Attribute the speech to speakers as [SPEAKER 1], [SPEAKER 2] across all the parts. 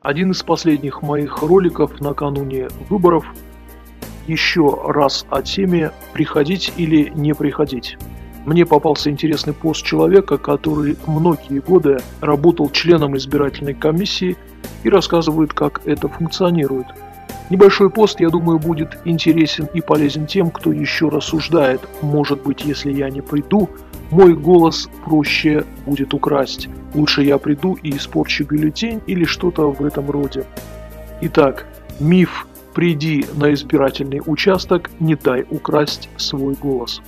[SPEAKER 1] Один из последних моих роликов накануне выборов еще раз о теме «приходить или не приходить». Мне попался интересный пост человека, который многие годы работал членом избирательной комиссии и рассказывает, как это функционирует. Небольшой пост, я думаю, будет интересен и полезен тем, кто еще рассуждает: может быть, если я не приду, мой голос проще будет украсть. Лучше я приду и испорчу бюллетень или что-то в этом роде. Итак, миф «приди на избирательный участок, не дай украсть свой голос».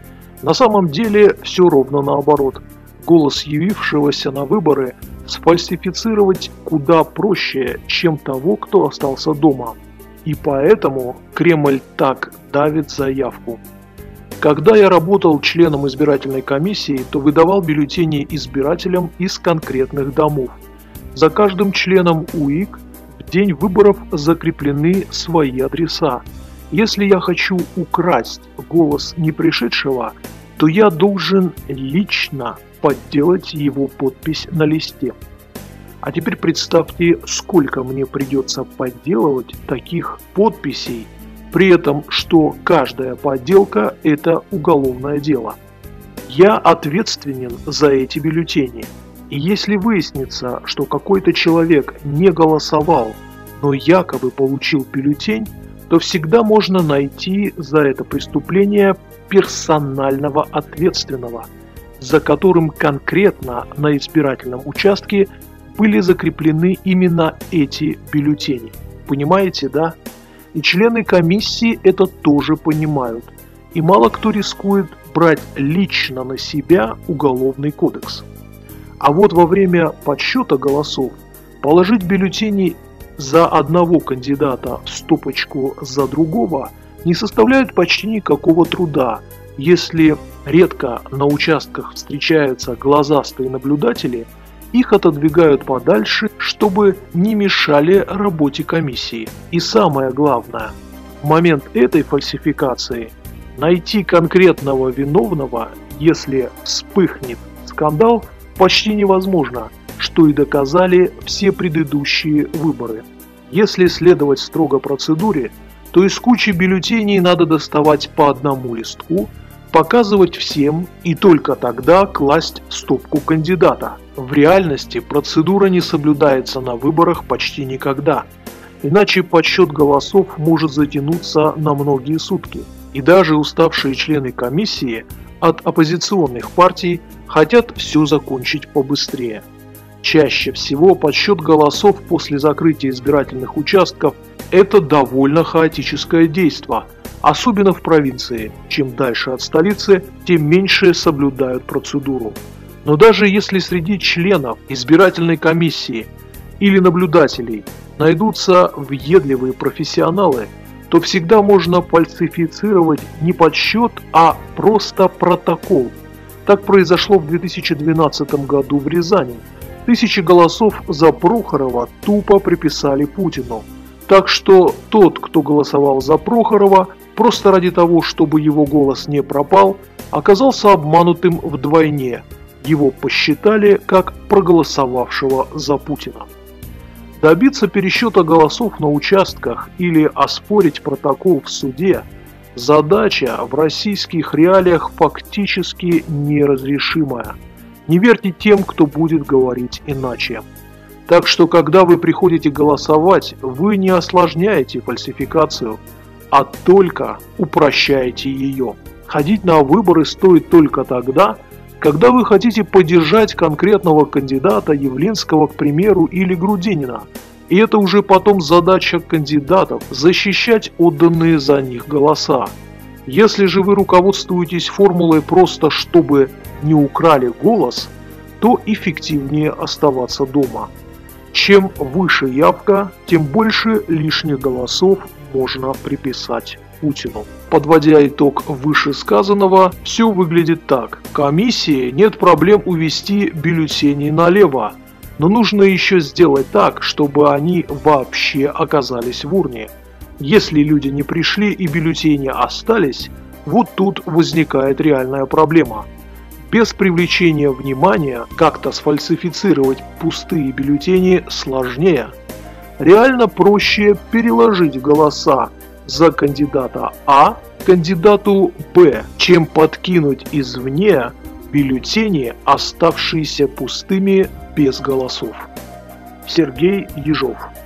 [SPEAKER 1] На самом деле все ровно наоборот. Голос явившегося на выборы сфальсифицировать куда проще, чем того, кто остался дома. И поэтому Кремль так давит заявку. Когда я работал членом избирательной комиссии, то выдавал бюллетени избирателям из конкретных домов. За каждым членом УИК в день выборов закреплены свои адреса. Если я хочу украсть голос не пришедшего, то я должен лично подделать его подпись на листе. А теперь представьте, сколько мне придется подделывать таких подписей, при этом, что каждая подделка – это уголовное дело. Я ответственен за эти бюллетени. И если выяснится, что какой-то человек не голосовал, но якобы получил бюллетень, то всегда можно найти за это преступление персонального ответственного, за которым конкретно на избирательном участке были закреплены именно эти бюллетени. Понимаете, да? И члены комиссии это тоже понимают. И мало кто рискует брать лично на себя уголовный кодекс. А вот во время подсчета голосов положить бюллетени за одного кандидата в стопочку за другого не составляет почти никакого труда, если редко на участках встречаются глазастые наблюдатели. Их отодвигают подальше, чтобы не мешали работе комиссии. И самое главное, в момент этой фальсификации найти конкретного виновного, если вспыхнет скандал, почти невозможно, что и доказали все предыдущие выборы. Если следовать строго процедуре, то из кучи бюллетеней надо доставать по одному листку, показывать всем и только тогда класть в стопку кандидата. В реальности процедура не соблюдается на выборах почти никогда, иначе подсчет голосов может затянуться на многие сутки. И даже уставшие члены комиссии от оппозиционных партий хотят все закончить побыстрее. Чаще всего подсчет голосов после закрытия избирательных участков – это довольно хаотическое действо, особенно в провинции. Чем дальше от столицы, тем меньше соблюдают процедуру. Но даже если среди членов избирательной комиссии или наблюдателей найдутся въедливые профессионалы, то всегда можно фальсифицировать не подсчет, а просто протокол. Так произошло в 2012 году в Рязани. Тысячи голосов за Прохорова тупо приписали Путину. Так что тот, кто голосовал за Прохорова, просто ради того, чтобы его голос не пропал, оказался обманутым вдвойне. Его посчитали как проголосовавшего за Путина. Добиться пересчета голосов на участках или оспорить протокол в суде – задача в российских реалиях фактически неразрешимая. Не верьте тем, кто будет говорить иначе. Так что, когда вы приходите голосовать, вы не осложняете фальсификацию, а только упрощаете ее. Ходить на выборы стоит только тогда, когда вы хотите поддержать конкретного кандидата, Явлинского, к примеру, или Грудинина. И это уже потом задача кандидатов – защищать отданные за них голоса. Если же вы руководствуетесь формулой просто «чтобы не украли голос», то эффективнее оставаться дома. Чем выше явка, тем больше лишних голосов можно приписать Путину. Подводя итог вышесказанного, все выглядит так. Комиссии нет проблем увести бюллетени налево, но нужно еще сделать так, чтобы они вообще оказались в урне. Если люди не пришли и бюллетени остались, вот тут возникает реальная проблема. Без привлечения внимания как-то сфальсифицировать пустые бюллетени сложнее. Реально проще переложить голоса за кандидата А кандидату Б, чем подкинуть извне бюллетени, оставшиеся пустыми без голосов. Сергей Ежов.